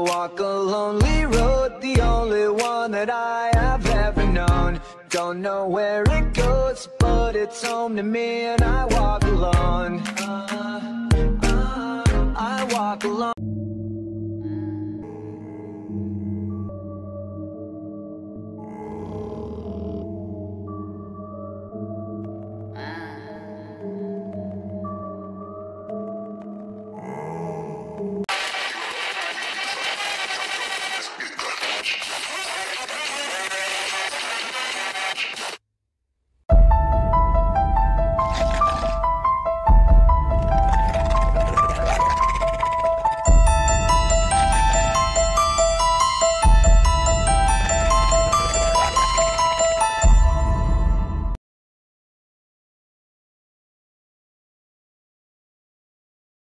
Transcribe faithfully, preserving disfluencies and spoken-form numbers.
walk a lonely road, the only one that I have ever known. Don't know where it goes, but it's home to me, and I walk alone. uh, uh, I walk alone.